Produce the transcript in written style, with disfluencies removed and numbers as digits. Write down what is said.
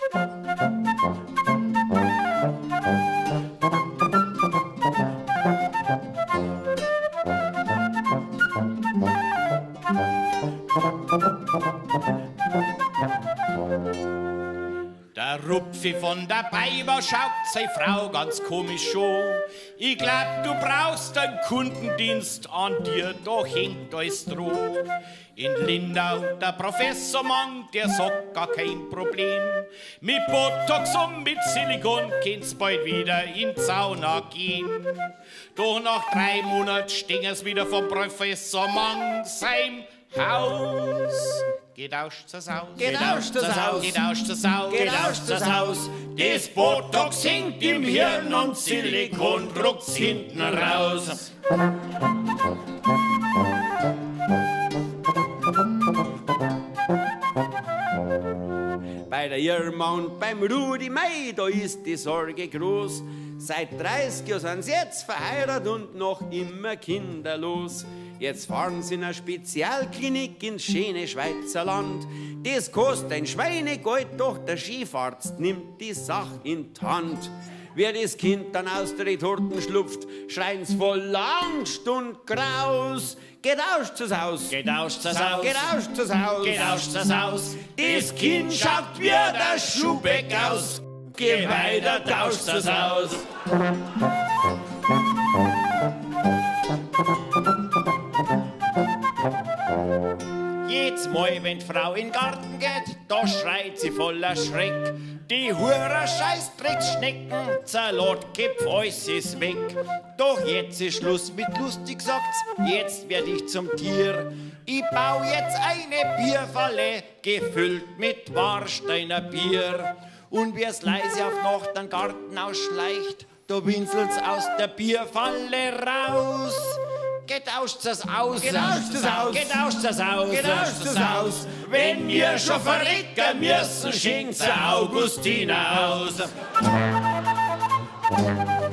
Der Rupfi von der Beiber schaut seine Frau ganz komisch schon. Ich glaub, du brauchst einen Kundendienst, an dir da hängt alles droh. In Lindau, der Professor Mang, der sagt gar kein Problem. Mit Botox und mit Silikon kann's bald wieder in die Sauna gehen. Doch nach 3 Monaten stingen's wieder vom Professor Mang sein Haus. Gedauscht das Haus, gedauscht das Haus, gedauscht das Haus, gedauscht das Haus. Das Botox hängt im Hirn und Silikon druckt's hinten raus. Bei der Irma und beim Rudi Mei, da ist die Sorge groß. Seit 30 Jahren sind sie jetzt verheiratet und noch immer kinderlos. Jetzt fahren sie in eine Spezialklinik ins schöne Schweizer Land. Das kostet ein Schweinegeld, doch der Schiefarzt nimmt die Sache in die Hand. Wer das Kind dann aus der Retorten schlupft, schreien's voll Angst und Graus. Gedauscht das Haus, gedauscht das Haus, gedauscht das Haus, gedauscht das Haus. Das Kind schaut wie der Schuhbeck aus. Geh weiter, tauscht das Haus. Jedes Mal, wenn die Frau in den Garten geht, da schreit sie voller Schreck. Die Hurer Scheißdrecksschnecken, Salatköpf, alles ist weg. Doch jetzt ist Schluss mit lustig, sagt's, jetzt werd ich zum Tier. Ich bau jetzt eine Bierfalle, gefüllt mit Warsteiner Bier. Und wier's leise auf Nacht den Garten ausschleicht, da winselt's aus der Bierfalle raus. Getauscht das aus, getauscht das aus, getauscht das aus, getauscht das aus. Wenn wir schon verrecken müssen, schenkt's Augustina aus.